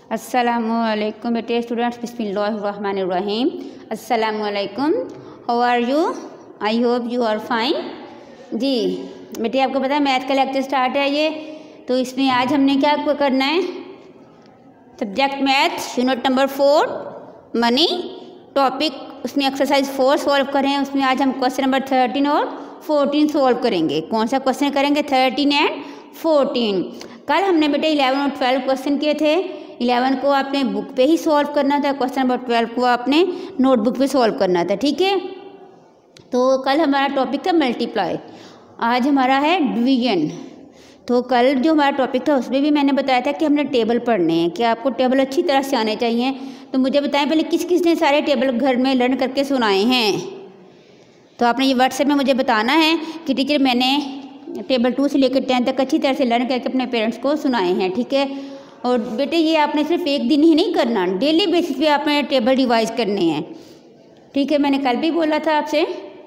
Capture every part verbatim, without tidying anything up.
अस्सलामुअलैकुम बेटे स्टूडेंट्स, बिस्मिल्लाहिर्रहमानिर्रहीम। अस्सलामुअलैकुम, how are you? I hope you are fine. जी बेटे, आपको पता है मैथ का लेक्चर स्टार्ट है ये, तो इसमें आज हमने क्या करना है, subject math unit number four money topic, उसमें एक्सरसाइज फोर सॉल्व करें। उसमें आज हम क्वेश्चन नंबर थर्टीन और फोर्टीन सॉल्व करेंगे। कौन सा क्वेश्चन करेंगे? Thirteen and fourteen. कल हमने बेटे इलेवन और ट्वेल्व क्वेश्चन किए थे। इलेवन को आपने बुक पे ही सॉल्व करना था, क्वेश्चन नंबर ट्वेल्व को आपने नोटबुक पे सॉल्व करना था, ठीक है। तो कल हमारा टॉपिक था मल्टीप्लाई, आज हमारा है डिवीजन। तो कल जो हमारा टॉपिक था उसमें भी मैंने बताया था कि हमने टेबल पढ़ने हैं, कि आपको टेबल अच्छी तरह से आने चाहिए। तो मुझे बताएं पहले किस किस ने सारे टेबल घर में लर्न करके सुनाए हैं। तो आपने ये व्हाट्सएप में मुझे बताना है कि टीचर मैंने टेबल टू से लेकर टेन तक अच्छी तरह से लर्न करके अपने पेरेंट्स को सुनाए हैं, ठीक है। और बेटे ये आपने सिर्फ एक दिन ही नहीं करना, डेली बेसिस पे आपने टेबल रिवाइज करने हैं, ठीक है। मैंने कल भी बोला था आपसे,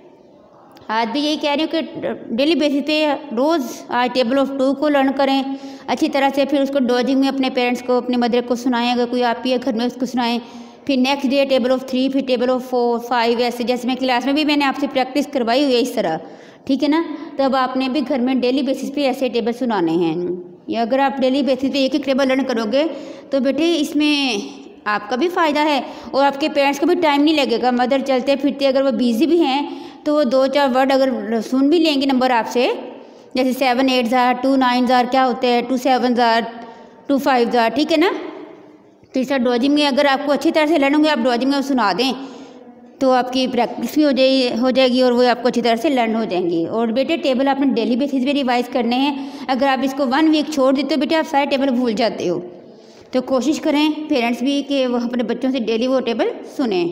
आज भी यही कह रही हूँ कि डेली बेसिस पे रोज़ आज टेबल ऑफ टू को लर्न करें अच्छी तरह से, फिर उसको डॉजिंग में अपने पेरेंट्स को, अपनी मदर को सुनाएं, अगर कोई आप ही है घर में उसको सुनाएं। फिर next day table of three, फिर टेबल ऑफ फोर फाइव, ऐसे जैसे मैं क्लास में भी मैंने आपसे प्रैक्टिस करवाई हुई है इस तरह, ठीक है ना। तब आपने भी घर में डेली बेसिस पे ऐसे टेबल सुनाने हैं। या अगर आप डेली बेसिस पे एक एक टेबल लर्न करोगे तो बेटे इसमें आपका भी फ़ायदा है और आपके पेरेंट्स को भी टाइम नहीं लगेगा। मदर चलते फिरते अगर वो बिज़ी भी हैं तो वो दो चार वर्ड अगर सुन भी लेंगे नंबर आपसे, जैसे सेवन एट ज़ार, टू नाइन ज़ार क्या होते हैं, टू सेवन ज़ार, टू फाइव ज़ार, ठीक है ना। तो इस तरह डॉजिंग में अगर आपको अच्छी तरह से लर्न होंगे, आप डॉजिंग में सुना दें तो आपकी प्रैक्टिस भी हो जाए हो जाएगी और वो आपको अच्छी तरह से लर्न हो जाएंगी। और बेटे टेबल आपने डेली बेसिस पे रिवाइज करने हैं। अगर आप इसको वन वीक छोड़ देते हो बेटे आप सारे टेबल भूल जाते हो। तो कोशिश करें पेरेंट्स भी कि वो अपने बच्चों से डेली वो टेबल सुने,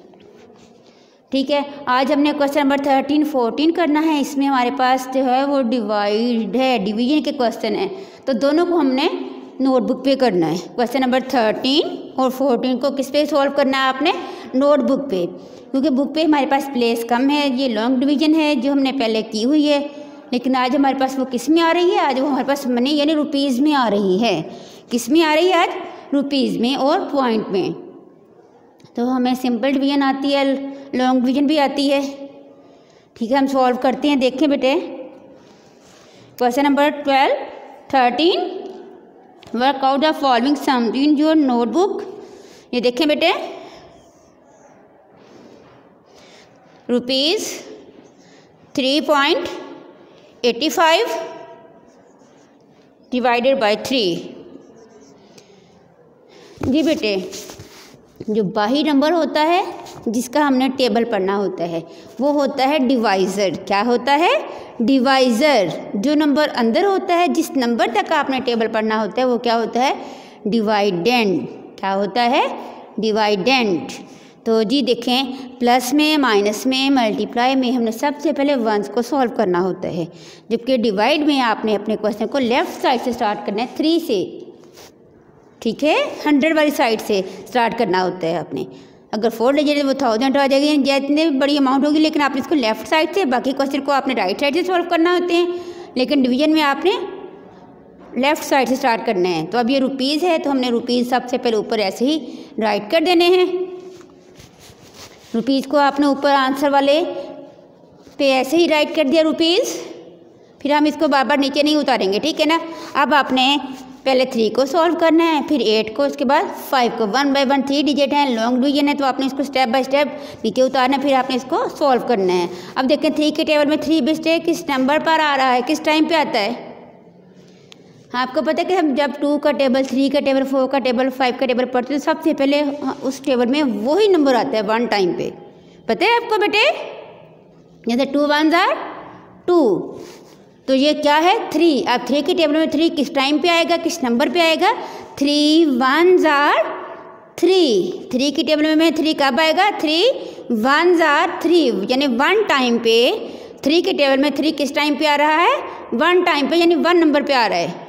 ठीक है। आज हमने क्वेश्चन नंबर थर्टीन फोर्टीन करना है। इसमें हमारे पास जो है वो डिवाइड है, डिवीजन के क्वेश्चन है, तो दोनों को हमने नोटबुक पे करना है। क्वेश्चन नंबर थर्टीन और फोर्टीन को किस पे सॉल्व करना है आपने? नोटबुक पे, क्योंकि बुक पे हमारे पास प्लेस कम है। ये लॉन्ग डिवीजन है जो हमने पहले की हुई है, लेकिन आज हमारे पास वो किस में आ रही है? आज वो हमारे पास मनी यानी रुपीज़ में आ रही है। किस में आ रही है आज? रुपीज़ में और पॉइंट में। तो हमें सिंपल डिवीजन आती है, लॉन्ग डिवीजन भी आती है, ठीक है। हम सॉल्व करते हैं, देखें बेटे question number twelve thirteen, work out the following sum in your notebook. ये देखें बेटे, rupees three point eighty five divided by three. जी बेटे, जो बाही नंबर होता है जिसका हमने टेबल पढ़ना होता है वो होता है डिवाइज़र। क्या होता है? डिवाइज़र। जो नंबर अंदर होता है, जिस नंबर तक आपने टेबल पढ़ना होता है वो क्या होता है? डिवाइडेंड। क्या होता है? डिवाइडेंड। तो जी देखें, प्लस में, माइनस में, मल्टीप्लाई में हमने सबसे पहले वंस को सॉल्व करना होता है, जबकि डिवाइड में आपने अपने क्वेश्चन को लेफ़्ट साइड से स्टार्ट करना है, थ्री से, ठीक है, हंड्रेड वाली साइड से स्टार्ट करना होता है आपने। अगर फोर ले जाए वो थाउजेंड आ जाएगी, जितने बड़ी अमाउंट होगी, लेकिन आपने इसको लेफ्ट साइड से, बाकी क्वेश्चन को आपने राइट साइड से सॉल्व करना होते हैं, लेकिन डिवीजन में आपने लेफ़्ट साइड से स्टार्ट करना है। तो अब ये रुपीज़ है तो हमने रुपीज़ सबसे पहले ऊपर ऐसे ही राइट कर देने हैं। रुपीज़ को आपने ऊपर आंसर वाले पे ऐसे ही राइट कर दिया रुपीज़, फिर हम इसको बार बार नीचे नहीं उतारेंगे, ठीक है ना। अब आपने पहले थ्री को सॉल्व करना है, फिर एट को, उसके बाद फाइव को। One by one three digit है, लॉन्ग डिवीजन है, तो आपने इसको स्टेप बाय स्टेप नीचे उतारना है, फिर आपने इसको सॉल्व करना है। अब देखें थ्री के टेबल में थ्री बिस्टे किस नंबर पर आ रहा है, किस टाइम पे आता है? आपको पता है कि हम जब टू का टेबल, थ्री का टेबल, फोर का टेबल, फाइव का टेबल पढ़ते हैं तो सबसे पहले उस टेबल में वही नंबर आता है वन टाइम पे। पता है आपको बेटे? जैसे टू वन ज़ार टू, तो ये क्या है? थ्री। अब थ्री के टेबल में थ्री किस टाइम पे आएगा, किस नंबर पे आएगा? थ्री वन ज़ार थ्री। थ्री के टेबल में थ्री कब आएगा? थ्री वन ज़ार थ्री, यानी वन टाइम पे। थ्री के टेबल में थ्री किस टाइम पे आ रहा है? वन टाइम पे, यानी वन नंबर पे आ रहा है।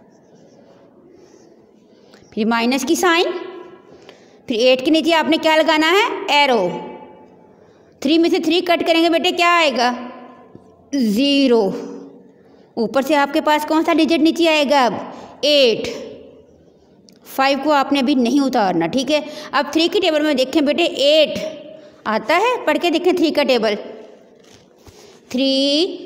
फिर माइनस की साइन, फिर एट के नीचे आपने क्या लगाना है? एरो। थ्री में से थ्री कट करेंगे बेटे क्या आएगा? ज़ीरो। ऊपर से आपके पास कौन सा डिजिट नीचे आएगा? अब एट। फाइव को आपने अभी नहीं उतारना, ठीक है। अब थ्री की टेबल में देखें बेटे, एट आता है, पढ़ के देखें थ्री का टेबल। थ्री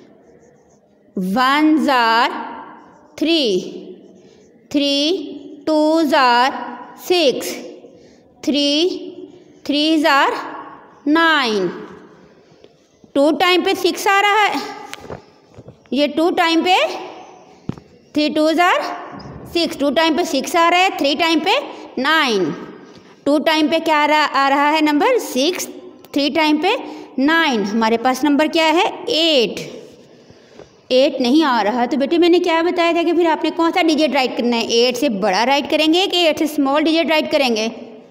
वन जार थ्री, थ्री टू जार सिक्स, थ्री थ्री जार नाइन। टू टाइम पे सिक्स आ रहा है, ये टू टाइम पे थ्री टू जार सिक्स, टू टाइम पे सिक्स आ रहा है, थ्री टाइम पे नाइन, टू टाइम पे क्या आ रहा आ रहा है नंबर सिक्स, थ्री टाइम पे नाइन। हमारे पास नंबर क्या है एट। एट नहीं आ रहा तो बेटे मैंने क्या बताया था कि फिर आपने कौन सा डिजिट राइट करना है, एट से बड़ा राइट करेंगे कि एट से स्मॉल डिजिट राइट करेंगे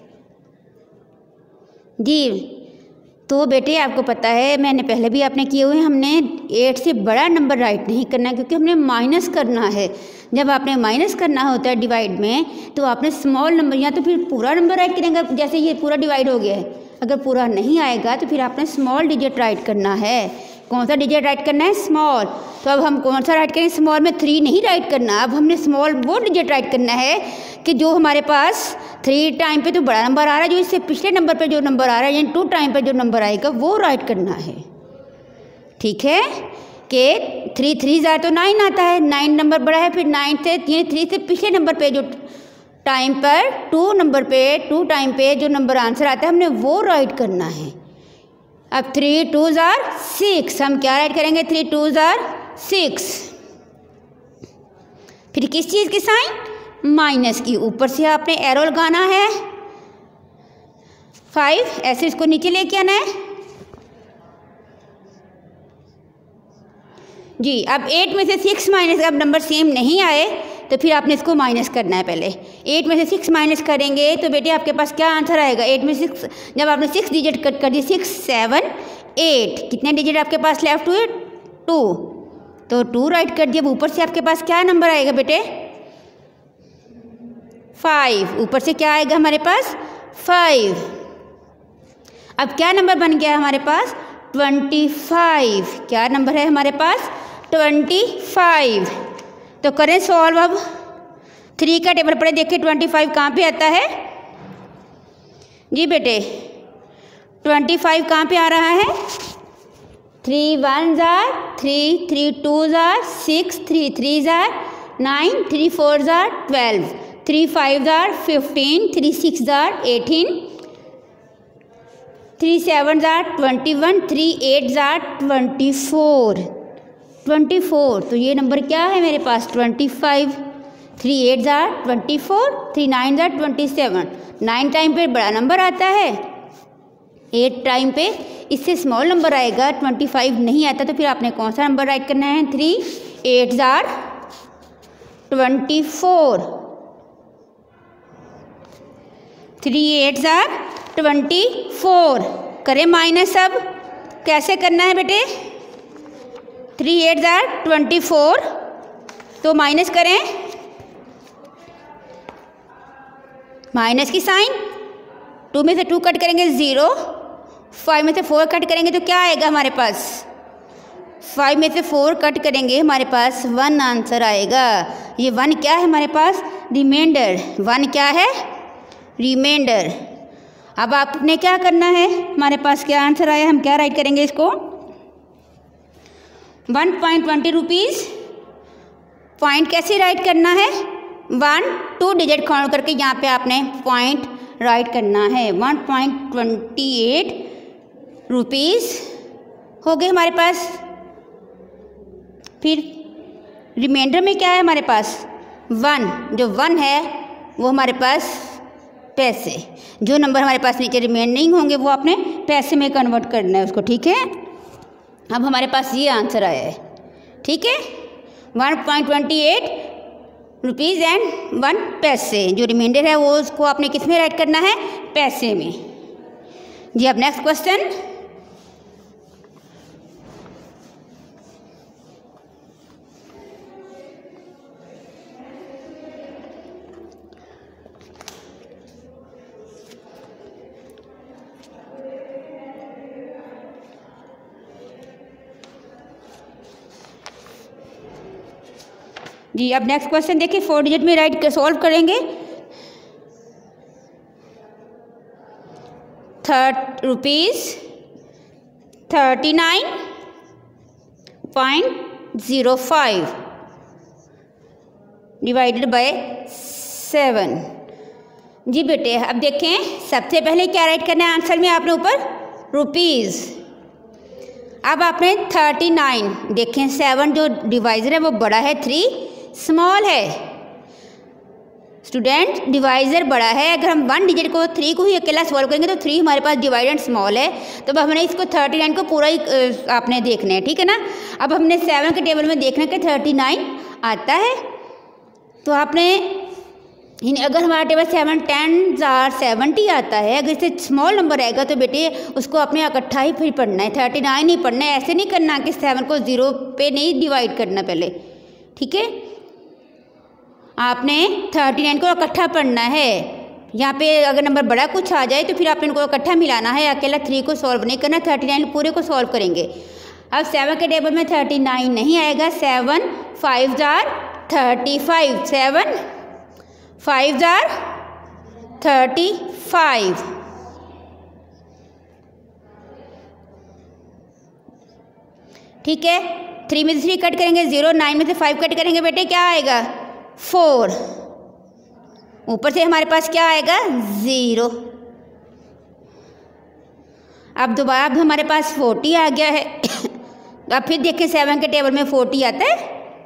जी। तो बेटे आपको पता है, मैंने पहले भी आपने किए हुए हैं, हमने एट से बड़ा नंबर राइट नहीं करना है क्योंकि हमने माइनस करना है। जब आपने माइनस करना होता है डिवाइड में तो आपने स्मॉल नंबर या तो फिर पूरा नंबर राइट करेंगे, जैसे ये पूरा डिवाइड हो गया है, अगर पूरा नहीं आएगा तो फिर आपने स्मॉल डिजिट राइट करना है। कौन सा डिजिट राइट करना है, स्मॉल। तो अब हम कौन सा राइट करेंगे, स्मॉल में थ्री नहीं राइट करना, अब हमने स्मॉल वो डिजिट राइट करना है कि जो हमारे पास थ्री टाइम पे तो बड़ा नंबर आ रहा है, जो इससे पिछले नंबर पे जो नंबर आ रहा है यानी टू टाइम पे जो नंबर आएगा वो राइट करना है, ठीक है। कि थ्री थ्री ज़ार तो नाइन आता है, नाइन नंबर बड़ा है, फिर नाइन से थ्री से पिछले नंबर पे जो टाइम पर टू नंबर पे टू टाइम पे जो नंबर आंसर आता है हमने वो राइट करना है। अब थ्री टू ज़ार सिक्स, हम क्या राइट करेंगे, थ्री टू ज़ार सिक्स। फिर किस चीज़ की साइन, माइनस की, ऊपर से आपने एरो लगाना है फाइव, ऐसे इसको नीचे लेके आना है जी। अब एट में से सिक्स माइनस, अब नंबर सेम नहीं आए तो फिर आपने इसको माइनस करना है। पहले एट में से सिक्स माइनस करेंगे तो बेटे आपके पास क्या आंसर आएगा, एट में सिक्स, जब आपने सिक्स डिजिट कट कर दिए, सिक्स सेवन एट, कितने डिजिट आपके पास लेफ्ट हुए, टू, तो टू राइट कर दिया। ऊपर से आपके पास क्या नंबर आएगा बेटे, फाइव, ऊपर से क्या आएगा हमारे पास, फाइव। अब क्या नंबर बन गया हमारे पास, ट्वेंटी फाइव। क्या नंबर है हमारे पास, ट्वेंटी फाइव। तो करें सॉल्व। अब थ्री का टेबल पढ़े, देखिए ट्वेंटी फाइव कहाँ पे आता है जी बेटे, ट्वेंटी फाइव कहाँ पे आ रहा है, थ्री वन ज़ार थ्री, थ्री टू ज़ार सिक्स, थ्री थ्री ज़ार नाइन, थ्री फोर ज़ार ट्वेल्व, थ्री फाइव ज़ार फिफ्टीन, थ्री सिक्स ज़ार एटीन, थ्री सेवन ज़ार ट्वेंटी वन, थ्री एट ज़ार ट्वेंटी फोर, ट्वेंटी फोर। तो ये नंबर क्या है मेरे पास, ट्वेंटी फाइव। थ्री एट ज़ार ट्वेंटी फोर, थ्री नाइन ज़ार ट्वेंटी सेवन। नाइन टाइम पे बड़ा नंबर आता है, एट टाइम पे इससे स्मॉल नंबर आएगा, ट्वेंटी फाइव नहीं आता तो फिर आपने कौन सा नंबर राइट करना है, थ्री एट ज़ार ट्वेंटी फोर, थ्री एट ज़ार ट्वेंटी फोर। करें माइनस। अब कैसे करना है बेटे, थ्री एट ज़ार ट्वेंटी फोर, तो माइनस करें, माइनस की साइन, टू में से टू कट करेंगे ज़ीरो, फाइव में से फोर कट करेंगे तो क्या आएगा हमारे पास, फाइव में से फोर कट करेंगे हमारे पास वन आंसर आएगा। ये वन क्या है हमारे पास, रिमाइंडर। वन क्या है, रिमाइंडर। अब आपने क्या करना है, हमारे पास क्या आंसर आया, हम क्या राइट करेंगे इसको, one point twenty rupees. Point कैसे राइट करना है, वन टू डिजिट काउंट करके यहाँ पे आपने पॉइंट राइट करना है। One point twenty eight rupees हो गए हमारे पास। फिर रिमाइंडर में क्या है हमारे पास, वन, जो वन है वो हमारे पास पैसे, जो नंबर हमारे पास नीचे रिमेनिंग होंगे वो आपने पैसे में कन्वर्ट करना है उसको, ठीक है। अब हमारे पास ये आंसर आया है, ठीक है, one point twenty eight rupees and one पैसे। जो रिमाइंडर है वो उसको आपने किस में राइट करना है, पैसे में जी। अब नेक्स्ट क्वेश्चन, जी। अब नेक्स्ट क्वेश्चन देखिए, फोर डिजिट में राइट सॉल्व करेंगे। Thirty rupees thirty nine point zero five divided by seven. जी बेटे अब देखें, सबसे पहले क्या राइट करना है आंसर में आपने ऊपर, रुपीज़। अब आपने थर्टी नाइन, देखें सेवन जो डिवाइज़र है वो बड़ा है, थ्री स्मॉल है। स्टूडेंट डिवाइज़र बड़ा है, अगर हम वन डिजिट को थ्री को ही अकेला सॉल्व करेंगे तो थ्री हमारे पास डिवाइडेड स्मॉल है, तो अब हमने इसको थर्टी नाइन को पूरा ही आपने देखना है, ठीक है ना। अब हमने सेवन के टेबल में देखना कि थर्टी नाइन आता है, तो आपने अगर हमारा टेबल सेवन टेन जार सेवेंटी आता है, अगर इससे स्मॉल नंबर आएगा तो बेटे उसको आपने इकट्ठा ही फिर पढ़ना है, थर्टी नाइन ही पढ़ना है। ऐसे नहीं करना कि सेवन को ज़ीरो पे नहीं डिवाइड करना पहले, ठीक है। आपने थर्टी नाइन को इकट्ठा पढ़ना है। यहाँ पे अगर नंबर बड़ा कुछ आ जाए तो फिर आपने इनको इकट्ठा मिलाना है, अकेला थ्री को सॉल्व नहीं करना, थर्टी नाइन पूरे को सॉल्व करेंगे। अब सेवन के टेबल में थर्टी नाइन नहीं आएगा, सेवन फाइव जार थर्टी फाइव, सेवन फाइव जार थर्टी फाइव। ठीक है, थ्री में से थ्री कट करेंगे ज़ीरो, नाइन में से फाइव कट करेंगे बेटे क्या आएगा, फोर। ऊपर से हमारे पास क्या आएगा, ज़ीरो। अब दोबारा अब हमारे पास फोर्टी आ गया है। अब फिर देखिए सेवन के टेबल में फोर्टी आता है,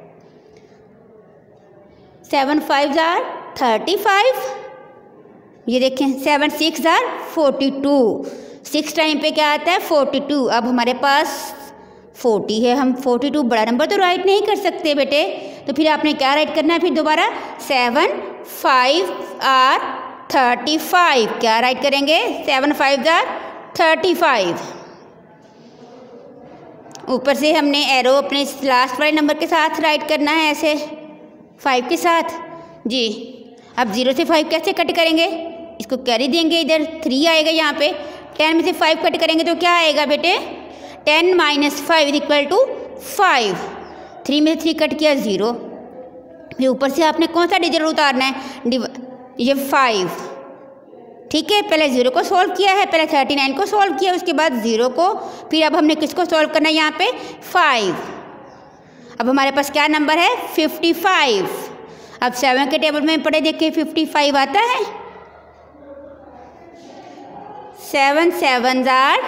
सेवन फाइव जार थर्टी फाइव, ये देखें सेवन सिक्स जार फोर्टी टू, सिक्स टाइम पे क्या आता है, फोर्टी टू। अब हमारे पास फोर्टी है, हम फोर्टी टू बड़ा नंबर तो राइट नहीं कर सकते बेटे, तो फिर आपने क्या राइट करना है, फिर दोबारा seven five are thirty five, क्या राइट करेंगे, सेवन फाइव जार थर्टी फाइव। ऊपर से हमने एरो अपने लास्ट वाले नंबर के साथ राइट करना है, ऐसे फाइव के साथ जी। अब ज़ीरो से फाइव कैसे कट करेंगे, इसको कैरी देंगे, इधर थ्री आएगा यहाँ पे, टेन में से फाइव कट करेंगे तो क्या आएगा बेटे, ten minus five is equal to five. Three में से थ्री कट किया ज़ीरो, फिर ऊपर से आपने कौन सा डिजिट उतारना है, ये फाइव। ठीक है, पहले ज़ीरो को सॉल्व किया है, पहले थर्टी नाइन को सॉल्व किया, उसके बाद ज़ीरो को, फिर अब हमने किसको सॉल्व करना है यहाँ पे, फाइव। अब हमारे पास क्या नंबर है, फिफ्टी फाइव। अब सेवन के टेबल में पढ़े देखिए फिफ्टी फाइव आता है, सेवन सेवन जार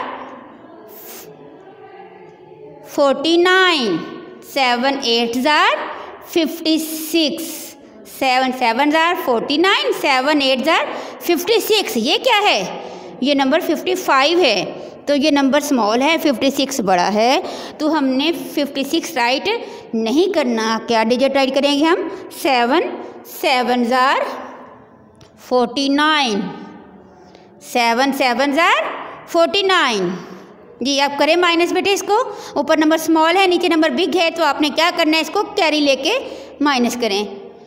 फोर्टी नाइन, सेवन एट जार फिफ्टी सिक्स, सेवन सेवन जार फोर्टी नाइन, सेवन एट जार फिफ्टी सिक्स। ये क्या है, ये नंबर फिफ्टी फाइव है, तो ये नंबर स्मॉल है, फिफ्टी सिक्स बड़ा है, तो हमने फिफ्टी सिक्स राइट नहीं करना। क्या डिजिट राइट करेंगे हम, सेवन सेवन जार फोर्टी नाइन, सेवन सेवन जार फोर्टी नाइन जी। आप करें माइनस बेटे इसको, ऊपर नंबर स्मॉल है नीचे नंबर बिग है, तो आपने क्या करना है, इसको कैरी लेके माइनस करें।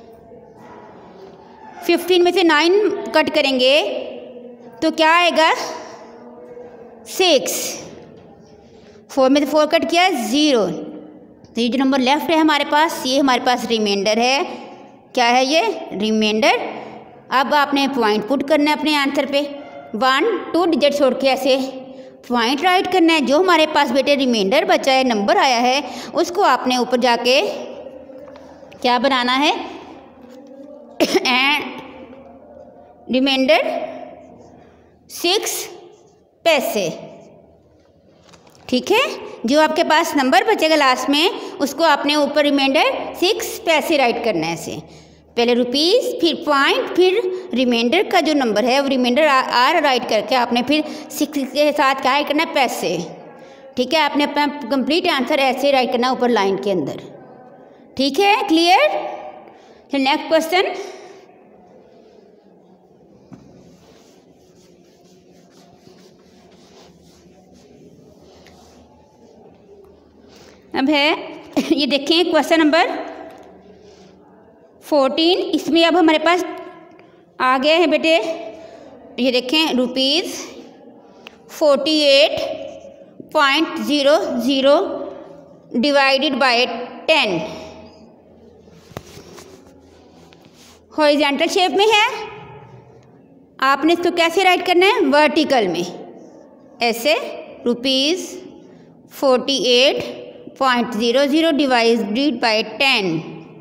फिफ्टीन में से नाइन कट करेंगे तो क्या आएगा, सिक्स। फोर में से फोर कट किया ज़ीरो, तो ये जो नंबर लेफ्ट है हमारे पास, ये हमारे पास रिमाइंडर है। क्या है ये, रिमाइंडर। अब आपने पॉइंट पुट करना है अपने आंसर पे, वन टू डिजिट छोड़ के ऐसे पॉइंट राइट करना है। जो हमारे पास बेटे रिमाइंडर बचा है, नंबर आया है, उसको आपने ऊपर जाके क्या बनाना है, एंड रिमाइंडर सिक्स पैसे। ठीक है, जो आपके पास नंबर बचेगा लास्ट में, उसको आपने ऊपर रिमाइंडर सिक्स पैसे राइट करना है ऐसे, पहले रुपीज़ फिर पॉइंट फिर रिमाइंडर का जो नंबर है वो रिमाइंडर आर राइट करके आपने फिर सिक्स के साथ क्या राइट करना है, पैसे। ठीक है, आपने अपना कंप्लीट आंसर ऐसे राइट करना ऊपर लाइन के अंदर। ठीक है, क्लियर। फिर नेक्स्ट क्वेश्चन, अब है ये देखें क्वेश्चन नंबर फोर्टीन। इसमें अब हमारे पास आ गए हैं बेटे, ये देखें rupees forty eight point zero zero divided by ten, horizontal shape में है। आपने इसको कैसे राइट करना है, वर्टिकल में। ऐसे rupees forty eight point zero zero divided by ten.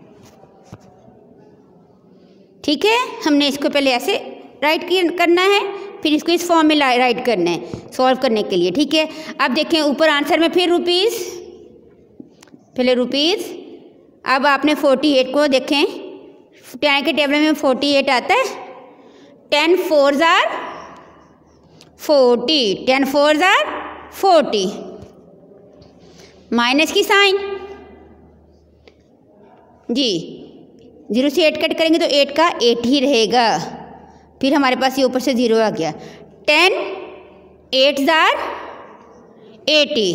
ठीक है, हमने इसको पहले ऐसे राइट करना है, फिर इसको इस फॉर्म में राइट करना है सॉल्व करने के लिए। ठीक है, अब देखें ऊपर आंसर में फिर रुपीज़, पहले रुपीज़, अब आपने फोर्टी एट को देखें, टेन के टेबल में फोर्टी एट आता है, टेन फोर ज़ार फोर्टी, टेन फोर ज़ार फोर्टी, माइनस की साइन जी, जीरो से एट कट करेंगे तो एट का एट ही रहेगा, फिर हमारे पास ये ऊपर से ज़ीरो आ गया, टेन एट ज़ार एटी,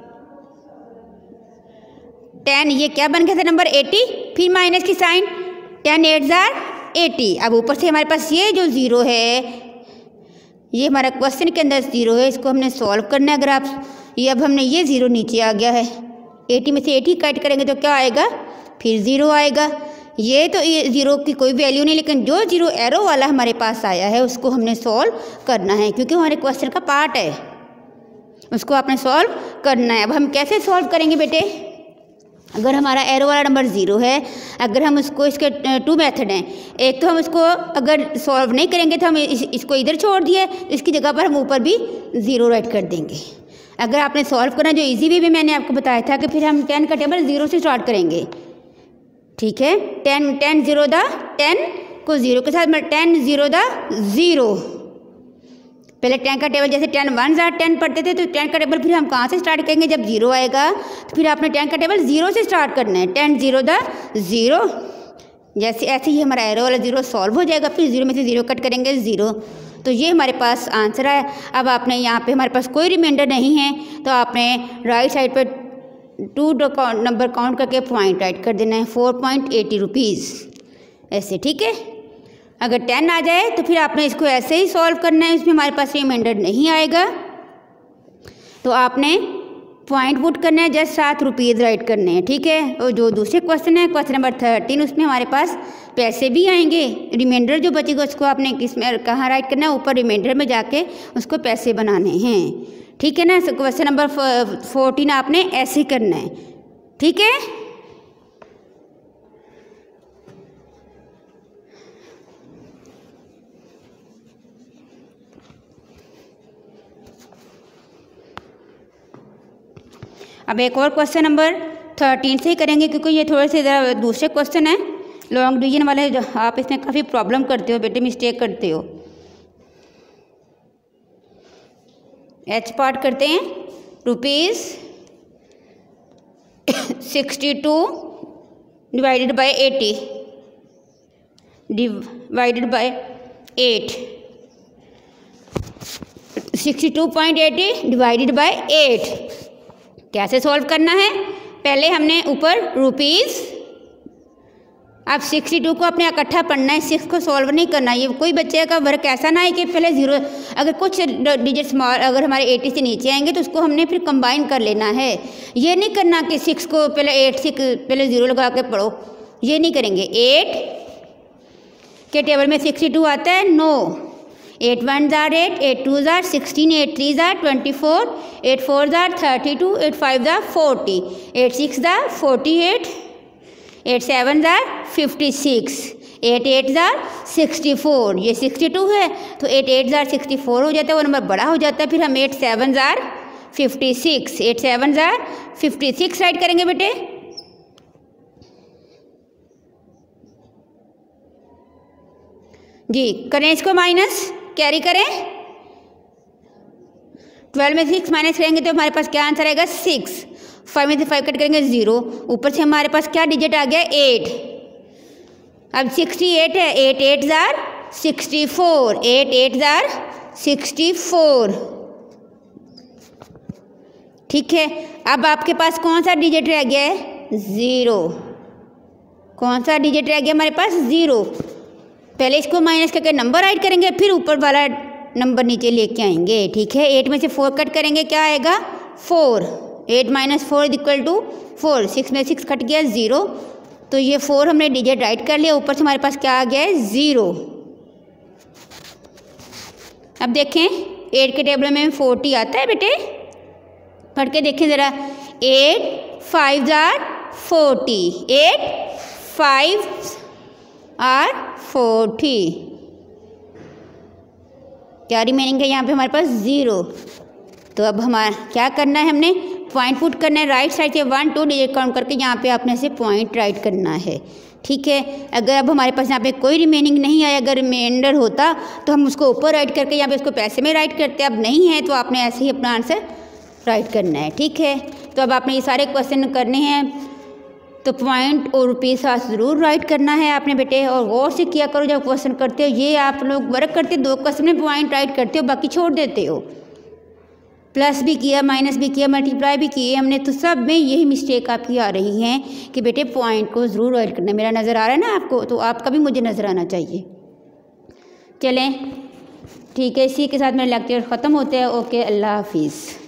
टेन ये क्या बन गया था नंबर एटी, फिर माइनस की साइन, टेन एट ज़ार एटी। अब ऊपर से हमारे पास ये जो ज़ीरो है, ये हमारा क्वेश्चन के अंदर ज़ीरो है, इसको हमने सॉल्व करना है। अगर आप ये अब हमने ये ज़ीरो नीचे आ गया है, एटी में से एटी कट करेंगे तो क्या आएगा, फिर ज़ीरो आएगा। ये तो ये ज़ीरो की कोई वैल्यू नहीं, लेकिन जो ज़ीरो एरो वाला हमारे पास आया है उसको हमने सॉल्व करना है, क्योंकि हमारे क्वेश्चन का पार्ट है, उसको आपने सॉल्व करना है। अब हम कैसे सॉल्व करेंगे बेटे, अगर हमारा एरो वाला नंबर ज़ीरो है, अगर हम उसको, इसके टू मेथड हैं, एक तो हम उसको अगर सॉल्व नहीं करेंगे तो हम इस, इसको इधर छोड़ दिए, इसकी जगह पर हम ऊपर भी ज़ीरो राइट कर देंगे। अगर आपने सॉल्व करना, जो इजी वे भी मैंने आपको बताया था कि फिर हम टेन का टेबल ज़ीरो से स्टार्ट करेंगे। ठीक है, ten ten zero the ten को ज़ीरो के साथ, टेन ज़ीरो द ज़ीरो, पहले टेन का टेबल जैसे टेन वन ज़ार टेन पढ़ते थे, तो टेन का टेबल फिर हम कहाँ से स्टार्ट करेंगे, जब ज़ीरो आएगा तो फिर आपने टेन का टेबल ज़ीरो से स्टार्ट करना है, टेन ज़ीरो द ज़ीरो, जैसे ऐसे ही हमारा एरो वाला ज़ीरो सॉल्व हो जाएगा, फिर ज़ीरो में से ज़ीरो कट करेंगे ज़ीरो, तो ये हमारे पास आंसर है। अब आपने यहाँ पे हमारे पास कोई रिमाइंडर नहीं है, तो आपने राइट साइड पर टू नंबर काउंट करके पॉइंट राइट कर देना है, फोर पॉइंट एटी रुपीज़ ऐसे। ठीक है, अगर टेन आ जाए तो फिर आपने इसको ऐसे ही सॉल्व करना है, इसमें हमारे पास रिमाइंडर नहीं आएगा, तो आपने पॉइंट पुट करना है, जस्ट सात रुपीज़ राइट करने हैं। ठीक है, और जो दूसरे क्वेश्चन है क्वेश्चन नंबर थर्टीन, उसमें हमारे पास पैसे भी आएंगे, रिमाइंडर जो बचेगा उसको आपने किस में कहाँ राइट करना है, ऊपर रिमाइंडर में जाके उसको पैसे बनाने हैं। ठीक है ना, क्वेश्चन नंबर फोर्टीन आपने ऐसे ही करना है। ठीक है, अब एक और क्वेश्चन नंबर थर्टीन से ही करेंगे, क्योंकि ये थोड़े से ज़रा दूसरे क्वेश्चन हैं लॉन्ग डिवीजन वाले, जो आप इसमें काफ़ी प्रॉब्लम करते हो बेटे, मिस्टेक करते हो। एच पार्ट करते हैं, rupees sixty two divided by eighty divided by eight, sixty two point eighty divided by eight. कैसे सॉल्व करना है, पहले हमने ऊपर रुपीज़, अब सिक्सटी टू को अपने इकट्ठा पढ़ना है, सिक्स को सॉल्व नहीं करना। ये कोई बच्चे का वर्क ऐसा ना है कि पहले ज़ीरो, अगर कुछ डिजिट स्मॉल अगर हमारे एटी से नीचे आएंगे तो उसको हमने फिर कंबाइन कर लेना है। ये नहीं करना कि सिक्स को पहले एट सिक्स पहले ज़ीरो लगा के पढ़ो, ये नहीं करेंगे। एट के टेबल में सिक्सटी टू आता है, नो, एट वन ज़ार एट, एट टू ज़ार सिक्सटीन, एट थ्री ज़ार ट्वेंटी फोर, एट फोर ज़ार थर्टी टू, एट फाइव ज़ार फोर्टी, एट सिक्स ज़ार फोर्टी एट, एट सेवन ज़ार फिफ्टी सिक्स, एट एट ज़ार सिक्सटी फोर, ये सिक्सटी टू है तो एट एट ज़ार सिक्सटी फोर हो जाता है, वो नंबर बड़ा हो जाता है। फिर हम एट सेवन ज़ार फिफ्टी सिक्स, एट सेवन ज़ार फिफ्टी सिक्स राइट करेंगे बेटे। जी करें इसको माइनस, कैरी करें, ट्वेल्व में सिक्स माइनस करेंगे तो हमारे पास क्या आंसर आएगा, सिक्स, फाइव में से फाइव कट करेंगे ज़ीरो, ऊपर से हमारे पास क्या डिजिट आ गया, एट। अब सिक्सटी एट है, एट एट ज़ार सिक्सटी फोर, एट एट ज़ार सिक्सटी फोर। ठीक है, अब आपके पास कौन सा डिजिट रह गया है, ज़ीरो। कौन सा डिजिट रह गया हमारे पास, ज़ीरो। पहले इसको माइनस करके नंबर राइट करेंगे, फिर ऊपर वाला नंबर नीचे लेके आएंगे। ठीक है, एट में से फोर कट करेंगे, क्या आएगा, four, eight minus four is equal to four, six में सिक्स कट गया ज़ीरो, तो ये फोर हमने डिजिट राइट कर लिया, ऊपर से हमारे पास क्या आ गया है, ज़ीरो। अब देखें एट के टेबल में फोर्टी आता है बेटे, पढ़ के देखें ज़रा। एट फाइव जार forty, eight five are forty. क्या रिमेनिंग है यहाँ पे हमारे पास? ज़ीरो। तो अब हमारा क्या करना है, हमने पॉइंट पुट करना है राइट साइड से, वन टू डिजिट काउंट करके यहाँ पे आपने से पॉइंट राइट करना है, ठीक है। अगर अब हमारे पास यहाँ पे कोई रिमेनिंग नहीं आया, अगर रिमाइंडर होता तो हम उसको ऊपर राइट करके यहाँ पे उसको पैसे में राइट करते, अब नहीं है तो आपने ऐसे ही अपना आंसर राइट करना है, ठीक है। तो अब आपने ये सारे क्वेश्चन करने हैं, तो पॉइंट और रुपये साथ ज़रूर राइट करना है आपने बेटे, और गौर से किया करो जब क्वेश्चन करते हो। ये आप लोग वर्क करते दो क्वेश्चन में पॉइंट राइट करते हो, बाकी छोड़ देते हो। प्लस भी किया, माइनस भी किया, मल्टीप्लाई भी किए हमने, तो सब में यही मिस्टेक आपकी आ रही है कि बेटे पॉइंट को ज़रूर राइट करना है। मेरा नज़र आ रहा है ना आपको, तो आपका भी मुझे नज़र आना चाहिए। चलें ठीक है, इसी के साथ मेरा लेक्चर ख़त्म होते हैं। ओके, अल्लाह हाफिज़।